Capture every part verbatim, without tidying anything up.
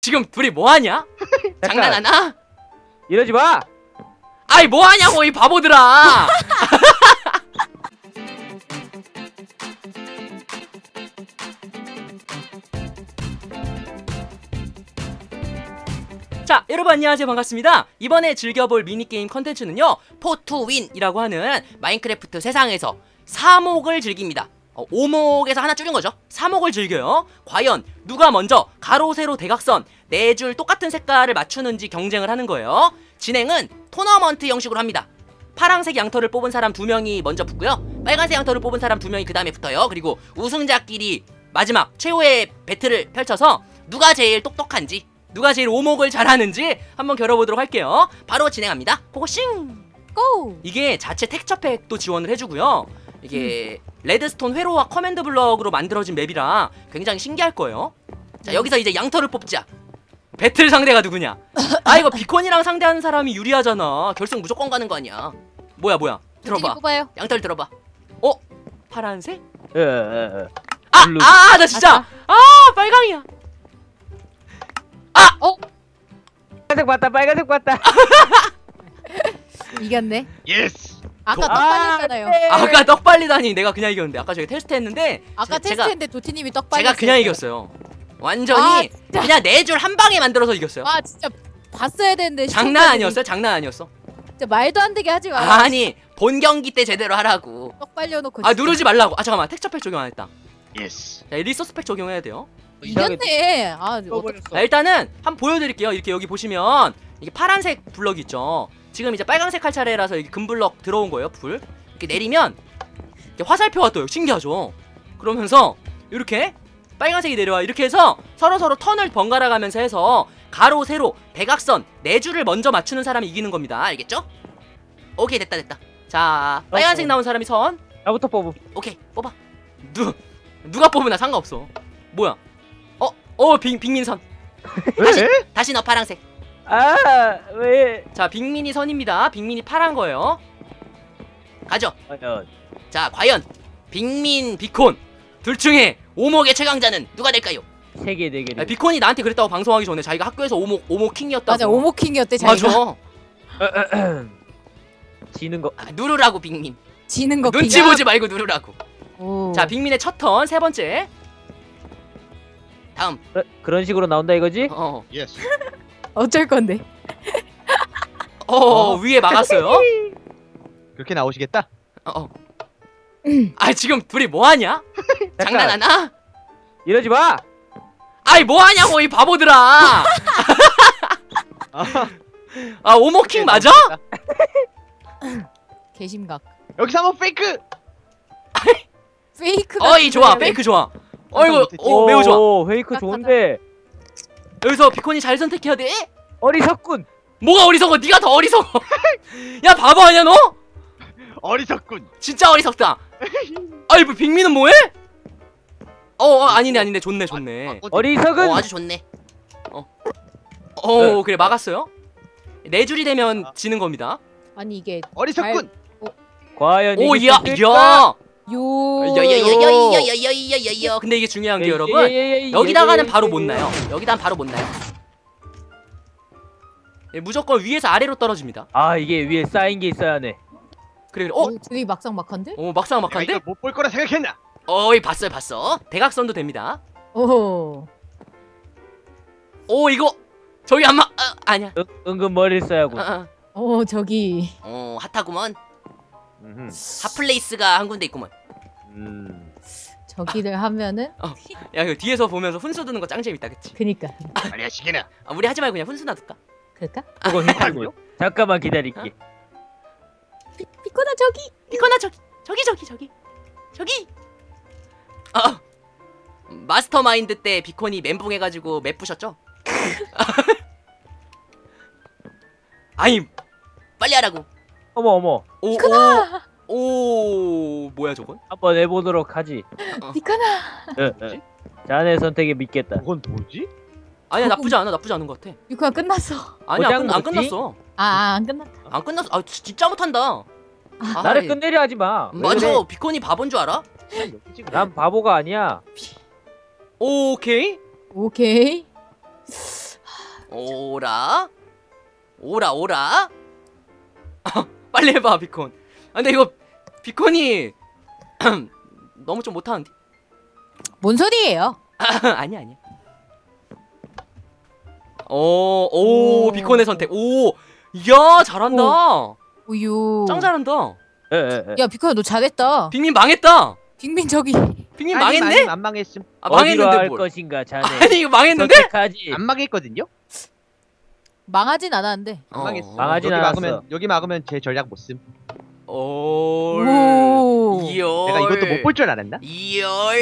지금 둘이 뭐하냐? 장난하나? 이러지 마! 아이 뭐하냐고 이 바보들아! 자, 여러분 안녕하세요. 반갑습니다. 이번에 즐겨볼 미니게임 컨텐츠는요 포투윈이라고 하는 마인크래프트 세상에서 사목을 즐깁니다. 어, 오목에서 하나 줄인 거죠. 사목을 즐겨요. 과연 누가 먼저 가로, 세로, 대각선 네 줄 똑같은 색깔을 맞추는지 경쟁을 하는 거예요. 진행은 토너먼트 형식으로 합니다. 파란색 양털을 뽑은 사람 두 명이 먼저 붙고요, 빨간색 양털을 뽑은 사람 두 명이 그 다음에 붙어요. 그리고 우승자끼리 마지막 최후의 배틀을 펼쳐서 누가 제일 똑똑한지, 누가 제일 오목을 잘하는지 한번 겨뤄보도록 할게요. 바로 진행합니다. 고고싱! 고! 이게 자체 텍스처팩도 지원을 해주고요. 이게 음. 레드스톤 회로와 커맨드 블럭으로 만들어진 맵이라 굉장히 신기할 거예요. 자, 여기서 이제 양털을 뽑자. 배틀 상대가 누구냐? 아, 이거 비콘이랑 상대하는 사람이 유리하잖아. 결승 무조건 가는 거 아니야. 뭐야 뭐야, 들어봐. 양털 들어봐. 어? 파란색? 에, 에, 에. 아! 아! 나 진짜! 아! 빨강이야. 아! 어? 빨간색 봤다, 빨간색 봤다. 이겼네. 예스. 아까 떡 빨렸잖아요. 아, 아까 떡 빨리다니. 내가 그냥 이겼는데. 아까 저희 테스트 했는데 아까 제, 테스트했는데 도티님이 떡 빨렸어요. 제가 그냥 이겼어요. 완전히 아, 그냥 네 줄 한 방에 만들어서 이겼어요. 아 진짜 봤어야 되는데. 장난 아니었어요? 장난 아니었어? 진짜 말도 안 되게 하지 마. 아니 본 경기 때 제대로 하라고. 떡 빨려놓고. 아 진짜. 누르지 말라고. 아 잠깐만, 텍스처팩 적용 안 했다. 예스. 자, 리소스팩 적용해야 돼요. 이겼네. 아, 자, 일단은 한번 보여드릴게요. 이렇게 여기 보시면 이게 파란색 블럭 있죠. 지금 이제 빨간색 할 차례라서 여기 금 블럭 들어온 거예요. 불 이렇게 내리면 이렇게 화살표가 떠요. 신기하죠? 그러면서 이렇게 빨간색이 내려와. 이렇게 해서 서로서로 턴을 번갈아 가면서 해서 가로, 세로, 대각선 네 줄을 먼저 맞추는 사람이 이기는 겁니다. 알겠죠? 오케이, 됐다 됐다. 자, 빨간색 어, 나온 사람이 선. 나부터 뽑음. 오케이, 뽑아. 누, 누가 뽑으나 상관없어. 뭐야? 어? 어, 빅, 빅민선. 다시, 다시 너 파란색. 아, 왜? 자, 빅민이 선입니다. 빅민이 파란 거예요. 가죠. 과연. 자, 과연 빅민, 비콘 둘 중에 오목의 최강자는 누가 될까요? 세계 대결. 아, 비콘이 나한테 그랬다고 방송하기 전에 자기가 학교에서 오목 오목 킹이었다고. 맞아, 오목 킹이었대 자기가. 맞아. 지는 거. 아, 누르라고 빅민. 지는 거. 눈치 킹이야? 보지 말고 누르라고. 오. 자, 빅민의 첫 턴 세 번째. 다음. 그, 그런 식으로 나온다 이거지? 어. 예스. 어쩔 건데. 어, 어, 위에 막았어요. 그렇게 나오시겠다? 어. 어. 아, 지금 둘이 뭐하냐? 장난하나? 이러지 마! 아이 뭐하냐고 이 바보들아! 아, 오목킹 맞아? 개심각. 여기서 한번 페이크! 페이크. 어이 좋아, 페이크 좋아. 어이구, 오, 매우 좋아. 오, 페이크 좋은데. 여기서 비콘이 잘 선택해야 돼? 어리석군! 뭐가 어리석어? 네가 더 어리석어! 야, 바보 아니야 너? 어리석군! 진짜 어리석다. 아이 뭐 빅민은 뭐해? 어, 어 아니네 아니네. 좋네 좋네. 어리석은! 어, 아주 좋네. 어, 어 그래 막았어요. 네 줄이 되면 지는 겁니다. 아니 이게 어리석군! 잘... 과연 오, 이게 야, 야, 요. 야야야야야야야야야야. 근데 이게 중요한 게 여러분, 여기다가는 바로 못 나요. 여기다는 바로 못 나요. 무조건 위에서 아래로 떨어집니다. 아, 이게 위에 쌓인 게 있어야 하네. 그래, 어? 둘이 막상 막한데? 어, 막상 막한데? 못 볼 거라 생각했나? 어이, 봤어요, 봤어. 대각선도 됩니다. 오. 오, 이거 저기 아마 아, 아니야. 은, 은근 머리를 써야 하고. 아, 아. 어, 저기. 어, 핫하구먼. 음흠. 핫플레이스가 한 군데 있구먼. 음. 저기를 아. 하면은. 어. 야, 이거 뒤에서 보면서 훈수 두는 거 짱 재밌다, 그치? 그니까. 아니야, 시계나. 아, 우리 하지 말고 그냥 훈수 놔둘까? 그럴까? 그거 힘들고요. 잠깐만 기다릴게. 어? 피, 피코나 저기. 피코나 저기, 저기 저기 저기 저기. 아, 마스터마인드 때 비콘이 멘붕해가지고 맵 부셨죠? 아니 빨리 하라고. 어머 어머. 오, 피코나. 오, 오, 뭐야 저건? 한번 해보도록 하지. 어. 피코나. 응, 응. 자네 선택에 믿겠다. 그건 뭐지? 아니야, 나쁘지 않아, 나쁘지 않은 것 같아. 피코나 끝났어. 아니야, 안, 끝, 안 뭐지? 끝났어. 아, 안 끝났다. 안 끝났어. 아, 지- 진짜 못한다. 아, 나를 아이, 끝내려 하지 마. 왜 맞아. 그래? 비콘이 바본 줄 알아? 난 바보가 아니야. 오케이. 오케이. 오라 오라 오라. 빨리 해봐 비콘. 아 근데 이거 비콘이 너무 좀 못하는데. 뭔 소리예요? 아니야 아니야. 오, 오, 오. 비콘의 선택. 오, 이야, 잘한다. 우유. 짱 잘한다. 에, 에, 에. 야 비코야 너 잘했다. 빅민 망했다. 빅민 저기. 빅민 아니, 망했네? 아니, 안 망했음. 아, 어디로 망했는데 할 뭘. 것인가 자네. 아니, 이거 망했는데? 선택하지. 안 망했거든요. 망하진 않았는데. 안 망했어. 망하진 여기 않았어. 막으면 여기 막으면 제 전략 못 쓴. 오, 오. 이열. 내가 이것도 못 볼 줄 알았나? 이열.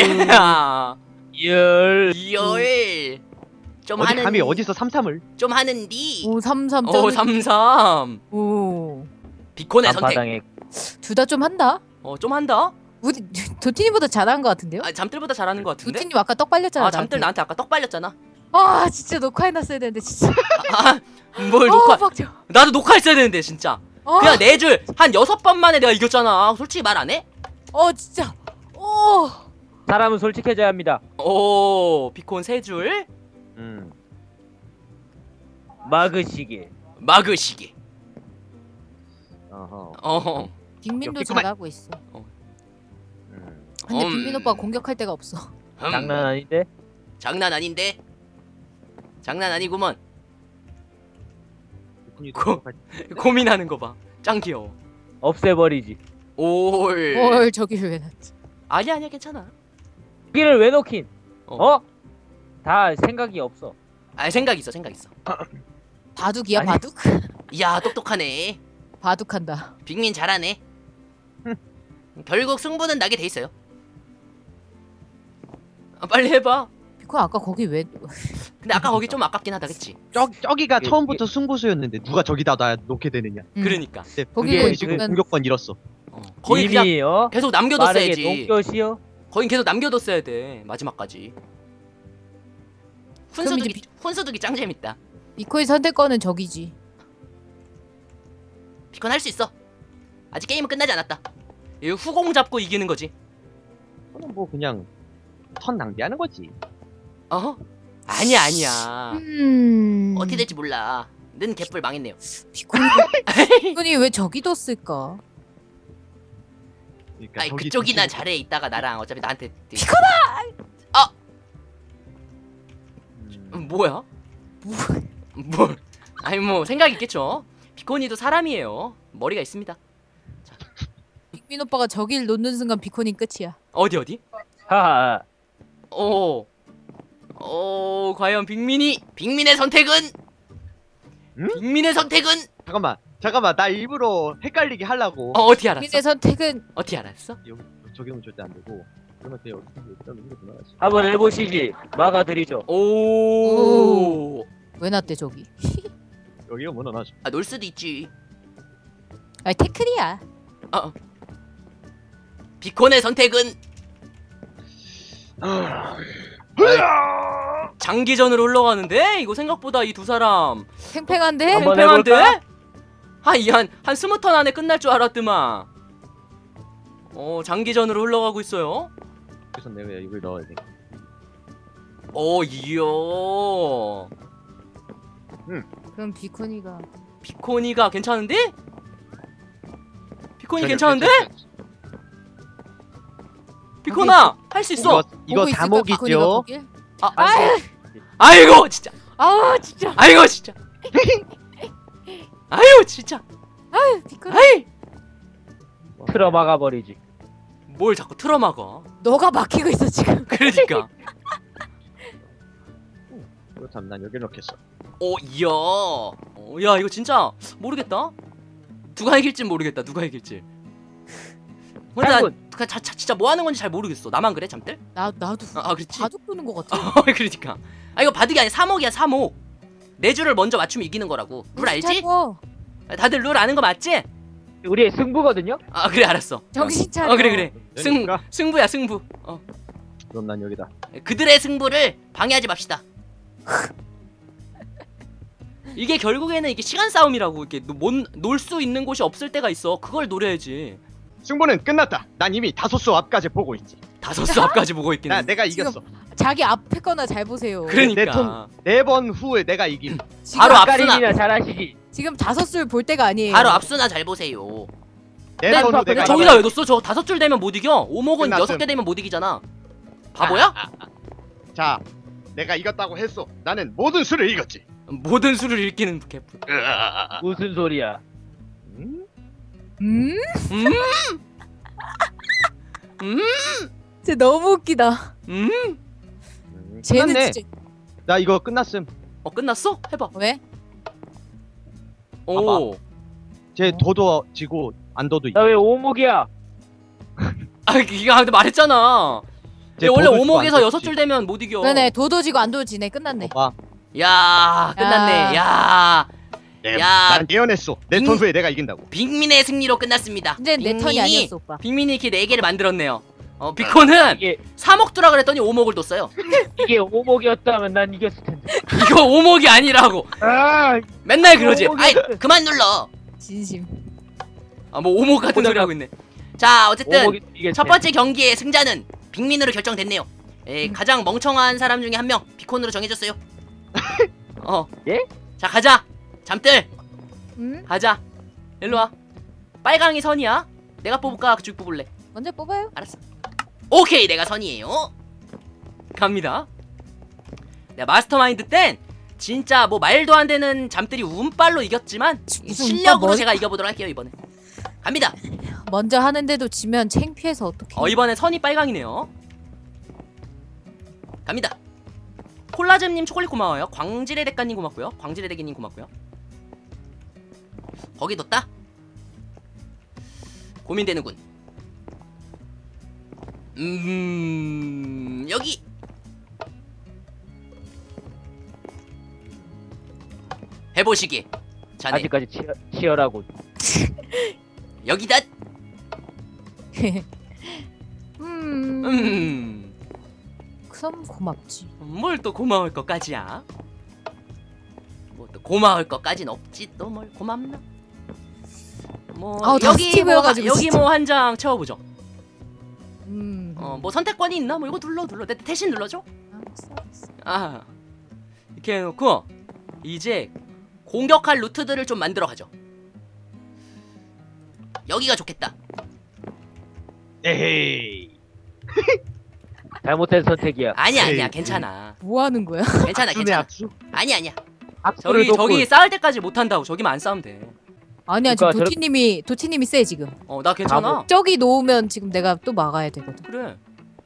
열. 이열. 좀 어디 하는. 감히 어디서 삼삼을? 좀 하는디. 오 삼삼. 오, 삼삼. 오. 비콘의 선택. 앞바닥에 둘 다 좀 한다. 어, 좀 한다. 우리 도티님보다 잘한 것 같은데요? 아, 잠들보다 잘하는 것 같은데? 도티님 아까 떡 빨렸잖아. 아, 잠들 나한테 아까 떡 빨렸잖아. 아 진짜 녹화해놨어야 되는데 진짜. 아, 뭘 어, 녹화. 빡쳐. 나도 녹화했어야 되는데, 진짜. 어, 그냥 네 줄 한 여섯 번 만에 내가 이겼잖아. 솔직히 말 안 해? 어 진짜. 오. 사람은 솔직해져야 합니다. 오, 비콘 세 줄. 음. 막으시게. 막으시기. 어허. 어허. 빅민도 역겹구만. 잘하고 있어. 음. 근데 음. 빅민 오빠 공격할 데가 없어. 음, 장난 아닌데? 장난 아닌데. 장난 아니구먼. 비콘이 고- 또 고민하는 거 봐. 짱 귀여워. 없애버리지. 올. 뭘 저기를 왜 놨지? 아니야 아니야 괜찮아. 여기를 왜 놓긴? 어. 어? 다 생각이 없어. 아 생각 있어 생각 있어. 바둑이야 아니. 바둑? 이야 똑똑하네. 바둑한다. 빅민 잘하네. 결국 승부는 나게 돼 있어요. 아, 빨리 해봐. 비코 아까 거기 왜? 근데 아까 거기 좀 아깝긴 하다 그치? 저 저기가 이게- 처음부터 승부수였는데 누가 저기다 나 놓게 되느냐? 음. 그러니까. 근데 거기 그게 뭐 지금 있으면- 공격권 잃었어. 어. 거기 그냥 이미 어? 계속 빠르게 남겨뒀어야지. 녹여시오. 거긴 계속 남겨뒀어야 돼 마지막까지. 그럼 훈수두기 이제 훈수두기 짱 재밌다. 비코의 선택권은 저기지. 비콘 할 수 있어. 아직 게임은 끝나지 않았다. 이거 후공 잡고 이기는 거지. 그건 뭐 그냥 턴 낭비하는 거지. 어? 아니야 아니야. 음. 어떻게 될지 몰라. 는 개뿔 망했네요. 비코니 비코니 왜 저기 뒀을까? 그러니까 아니 저기 그쪽이나 뒤집어- 잘해 있다가 나랑 어차피 나한테 음. 음, 뭐야? 뭐? 뭘? 아니 뭐 생각 있겠죠. 비코니도 사람이에요. 머리가 있습니다. 빅민 오빠가 저길 놓는 순간 비코니 끝이야. 어디 어디? 하하. 오, 오 과연 빅민이 빅민의 선택은? 응? 빅민의 선택은? 잠깐만 잠깐만 나 일부러 헷갈리게 하려고. 어 어떻게 알았어? 빅민의 선택은 어떻게 알았어? 여기 저기 오면 절대 안 되고 그러면 그냥 여기 여기다 놓는 게 나아지. 한번 해보시지. 막아드리죠. 오, 왜 놨대 저기? 여기가 뭐 나아지. 아 놀 수도 있지. 아니 태클이야. 비콘의 선택은 장기전으로 흘러가는데 이거 생각보다 이 두 사람 팽팽한데? 한번 팽팽한데? 해볼까? 한이한한 스무 턴 안에 끝날 줄 알았더만. 어 장기전으로 흘러가고 있어요. 그래서 내가 이걸 넣어야 돼. 오 이야. 그럼 비코니가 비코니가 괜찮은데? 비코니 전혀 괜찮은데? 괜찮지. 비코나 할 수 있어. 이거 이거 보고 있을까, 비코니가 다목이죠. 거길? 아, 아유, 아이고 진짜. 아우 진짜. 아이고 진짜. 아유 진짜. 비코니. 아이 틀어 막아버리지. 뭘 자꾸 틀어막아. 너가 막히고 있어 지금. 그러니까. 그렇다면 난 여기 넣겠어. 오 이야. 어, 야 이거 진짜 모르겠다. 누가 이길지 모르겠다. 누가 이길지. 근데 나 장군. 그, 자, 자, 진짜 뭐 하는 건지 잘 모르겠어. 나만 그래 잠들? 나 나도 아, 아 그렇지. 바둑 두는 것 같아. 어, 그러니까. 아 이거 바둑이 아니야. 삼옥이야 삼옥. 네 줄을 먼저 맞추면 이기는 거라고. 룰 알지? 차려. 다들 룰 아는 거 맞지? 우리의 승부거든요. 아 그래 알았어. 정신 차려. 어 그래 그래. 승 그러니까 승부야 승부. 어 그럼 난 여기다. 그들의 승부를 방해하지 맙시다. 이게 결국에는 이게 시간 싸움이라고. 이렇게 놀 수 있는 곳이 없을 때가 있어. 그걸 노려야지. 승부는 끝났다. 난 이미 다소수 앞까지 보고 있지. 다섯 수 앞까지 보고 있긴 나 해. 내가 지금- 이겼어. 자기 앞에 거나 잘 보세요. 그러니까 네 번 후에 내가 이김. 지금, 바로 앞- 앞서나. 아까림이나 잘하시지. 지금 다섯 술 볼 때가 아니에요. 바로 앞서나 잘 보세요. 네 네, 번 후 근데 내가 저기다 이김. 왜 뒀어? 저 다섯 줄 되면 못 이겨. 오목은 끝났음. 여섯 개 되면 못 이기잖아. 바보야? 자, 내가 이겼다고 했어. 나는 모든 수를 이겼지. 모든 수를 읽기는 개뿔. 무슨 소리야? 음? 음? 음? 음? 진짜 너무 웃기다. 음? 음, 쟤는 끝났네. 진짜 나 이거 끝났음. 어 끝났어? 해봐. 왜? 오. 쟤 어? 도도 지고 안 도도 이겨. 나 왜 오목이야? 아 이거 근데 말했잖아. 쟤 얘 원래 도도 지고 오목에서 안 여섯 도도 줄 되면 못 이겨. 그러네. 도도지고 안 도지네. 끝났네. 지고. 봐봐. 야 끝났네. 야 내, 야. 난 예언했어. 내 음. 턴 후에 내가 이긴다고. 빅민의 승리로 끝났습니다. 이제 내 턴이 빅민이- 아니었어, 오빠. 빅민이 이렇게 네 개를 만들었네요. 어 비코는 이게 삼억 두라 그랬더니 오목을 뒀어요. 이게 오목이었다면 난 이겼을 텐데. 이거 오목이 아니라고. 아, 맨날 그러지. 오목이- 아이 그만 눌러. 진심. 아 뭐 오목 같은 오목이- 소리 하고 있네. 자 어쨌든 오목이 이겼지. 첫 번째 경기의 승자는 빅민으로 결정됐네요. 에, 가장 멍청한 사람 중에 한 명 비콘으로 정해졌어요. 어. 예? 자 가자. 잠들 음? 가자. 일로 와. 빨강이 선이야. 내가 뽑을까? 쭉 뽑을래. 먼저 뽑아요. 알았어. 오케이 내가 선이에요. 갑니다. 내가 마스터마인드 땐 진짜 뭐 말도 안 되는 잠들이 운빨로 이겼지만 무슨 실력으로 운빨 제가 이겨보도록 할게요 이번에. 갑니다. 먼저 하는데도 지면 창피해서 어떡해. 어 이번엔 선이 빨강이네요. 갑니다. 콜라잼님 초콜릿 고마워요. 광질의 대가님 고맙고요. 광질의 대기님 고맙고요. 거기 뒀다. 고민되는군. 음 여기 해보시기. 자네 아직까지 치, 치열하고. 여기다. 음. 음. 그럼 고맙지. 뭘 또 고마울 것까지야? 뭐 또 고마울 것까진 없지 또 뭘 고맙나? 뭐 아우, 다 여기 뭐 스티브여가지고 여기 진짜. 뭐 한 장 채워보죠. 음. 어 뭐 선택권이 있나? 뭐 이거 눌러 눌러. 내 대신 눌러줘. 알았어, 알았어. 아 이렇게 해놓고 이제 공격할 루트들을 좀 만들어 가죠. 여기가 좋겠다. 에헤이. 잘못된 선택이야. 아니야 아니야 에이, 괜찮아. 뭐 하는 거야? 괜찮아 악수네 괜찮아. 악수. 아니야 아니야. 악수를 저기 돕고 저기 싸울 때까지 못 한다고. 저기만 안 싸우면 돼. 아니야, 지금 그러니까 저렇게- 도티님이 도티님이 세 지금. 어 나 괜찮아. 저기 놓으면 지금 내가 또 막아야 되거든. 그래.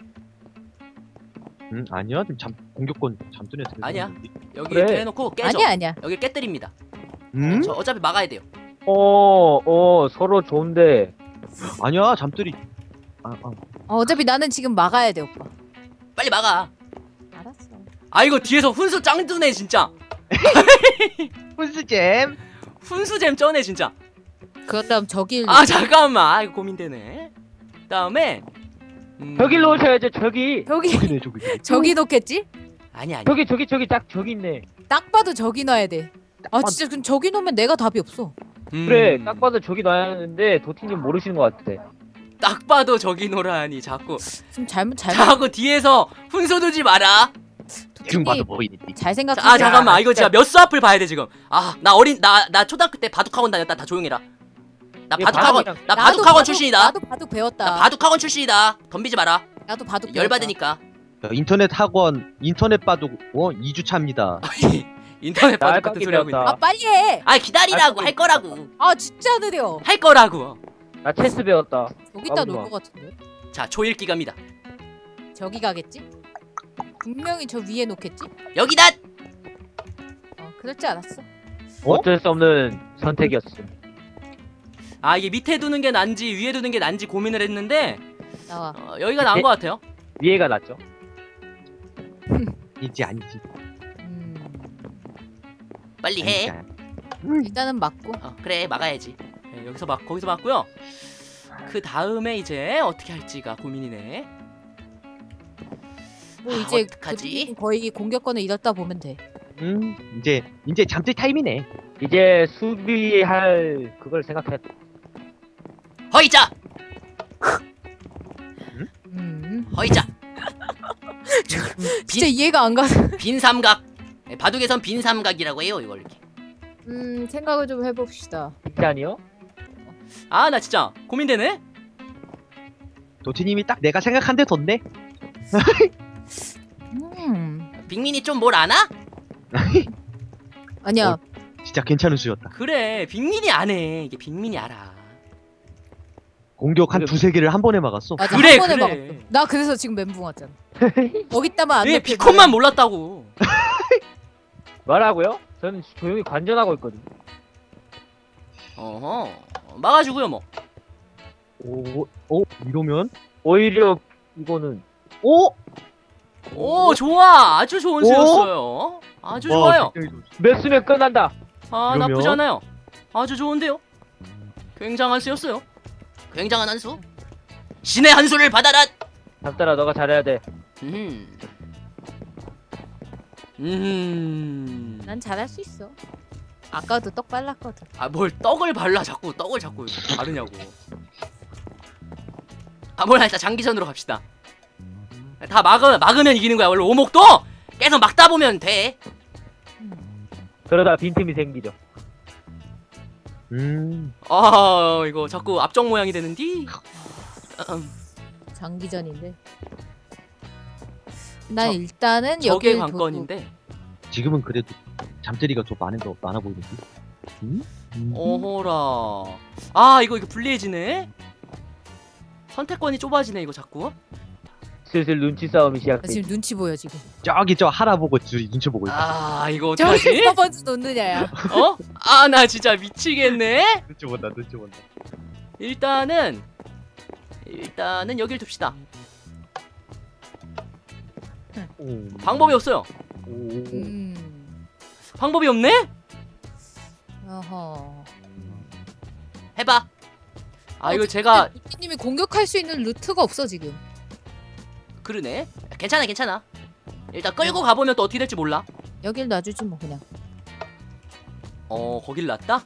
음 아니야. 지금 잠 공격권 잠드네. 아니야. 여기 그래. 이렇게 해놓고 깨져. 아니야, 아니야. 여기 깨뜨립니다. 음? 저 어차피 막아야 돼요. 어, 어, 서로 좋은데. 아니야. 잠들이. 아, 아. 어, 어차피 나는 지금 막아야 돼, 오빠. 빨리 막아. 알았어. 아 이거 뒤에서 훈수 짱 뜨네 진짜. 훈수잼. 훈수잼 쩌네 진짜. 그다음 저길. 아 잠깐만. 아 이거 고민되네. 다음에 음... 저기 놓으셔야죠, 저기. 저기 저기네 저기. 저기. 저기 놓겠지? 아니 아니. 저기, 저기, 저기, 딱 저기 있네. 딱 봐도 저기 놔야 돼. 아 진짜 그럼 저기 놓으면 내가 답이 없어. 음... 그래, 딱 봐도 저기 놔야 하는데, 도티님 모르시는 것 같아. 딱 봐도 저기 노라니 자꾸 좀 잘못 잘못. 자꾸 뒤에서 훈수 두지 마라. 지금 봐도 도티님 보이니. 잘 자, 생각해. 아 잠깐만 이거 진짜 몇 수 앞을 봐야 돼 지금. 아 나 어린 나 나 초등학교 때 바둑학원 다녔다. 다 조용해라. 나 이게 바둑학원 바둑이랑- 나 바둑학원 출신이다. 나도 바둑 배웠다. 나 바둑학원 출신이다. 덤비지 마라. 나도 바둑 배웠다. 열받으니까. 야, 인터넷 학원 인터넷 바둑 어 이 주 차입니다. 인터넷 바둑 날 같은 깎이 소리 하고 있네. 배웠다. 아 빨리 해. 아 기다리라고 아, 할 거라고. 아 진짜 느려. 할 거라고. 나 체스 배웠다. 여기다 아무도 놓을 봐. 것 같은데. 자 초읽기 갑니다. 저기 가겠지? 분명히 저 위에 놓겠지? 여기다. 어 그럴 줄 알았어. 어? 어쩔 수 없는 선택이었어. 아 이게 밑에 두는 게 난지 위에 두는 게 난지 고민을 했는데 나와. 어, 여기가 나은 것 같아요. 위에가 낫죠. 이지 아니지. 음, 빨리 해. 일단은 맞고. 어, 그래 막아야지. 네, 여기서 막 거기서 막고요. 그 다음에 이제 어떻게 할지가 고민이네. 뭐 아, 이제 어떡하지? 도티님 거의 공격권을 잃었다 보면 돼. 음 이제 이제 잠들 타임이네. 이제 수비할 그걸 생각해. 허이자 음. 허이자. 진짜 이해가 안 가서. 빈 삼각. 네, 바둑에선 빈 삼각이라고 해요 이걸 이렇게. 음 생각을 좀 해봅시다. 빅잔이요? 아 나 진짜 고민되네. 도티님이 딱 내가 생각한 데 뒀네. 음 빅민이 좀 뭘 아나? 아니야. 어. 진짜 괜찮은 수였다. 그래 빅민이 아네. 이게 빅민이 알아. 공격 한 그래. 두세 개를 한 번에 막았어. 맞아 그래, 한 번에 그래. 막았어. 나 그래서 지금 멘붕 왔잖아. 여기 있다만 안 얘 lep혀. 피콘만 몰랐다고. 말하고요? 저는 조용히 관전하고 있거든요. 어허 막아주고요 뭐. 오, 오, 이러면? 오히려 이거는 오! 오 좋아 아주 좋은 수였어요. 아주 좋아요. 몇 수면 끝난다. 아 이러면? 나쁘지 않아요. 아주 좋은데요. 굉장한 수였어요. 굉장한 한 수. 신의 한 수를 받아라. 잡달아 너가 잘해야 돼. 음. 음. 난 잘할 수 있어. 아까도 떡 발랐거든. 아 뭘 떡을 발라 자꾸 떡을 자꾸 바르냐고. 아 몰라 일단 장기전으로 갑시다. 다 막으면 막으면 이기는 거야. 원래 오목도 계속 막다 보면 돼. 그러다 빈틈이 생기죠. 음, 아 이거 자꾸 앞쪽 모양이 되는디. 음, 장기전인데. 난 저- 일단은 저게 여기를 관건인데. 지금은 그래도 잠자리가 더 많은 거 많아 보이는데. 음? 음. 어허라. 아 이거 이거 불리해지네. 선택권이 좁아지네 이거 자꾸. 슬슬 눈치 싸움이 나 시작돼. 지금 눈치 보여 지금. 저기 저 하나 보고 둘이 눈치 보고 있다. 아 이거 저기 어떡하지? 몇 번째 놓느냐야. 어? 아 나 진짜 미치겠네. 눈치 본다, 눈치 본다. 일단은 일단은 여길 둡시다. 오. 방법이 없어요. 오. 음. 방법이 없네? 어허. 해봐. 아 이거 제가 님이 공격할 수 있는 루트가 없어 지금. 그러네. 괜찮아 괜찮아. 일단 끌고 가보면 또 어떻게 될지 몰라. 여길 놔주지 뭐 그냥. 어 거길 놨다?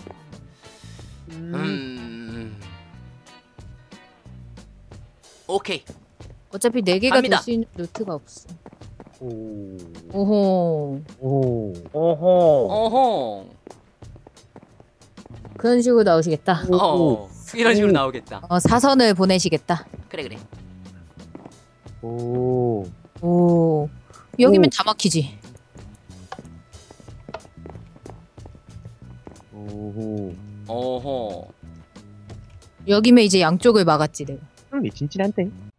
음. 음. 오케이. 어차피 네 개가 갑니다. 될 수 있는 루트가 없어. 오. 오호. 오. 어허. 어허. 그런 식으로 나오시겠다. 어 이런 식으로 오. 나오겠다. 어 사선을 보내시겠다. 그래 그래. 오. 오. 여기면 오. 다 막히지. 오. 어허. 여기면 이제 양쪽을 막았지 내가. 형이 진진한데.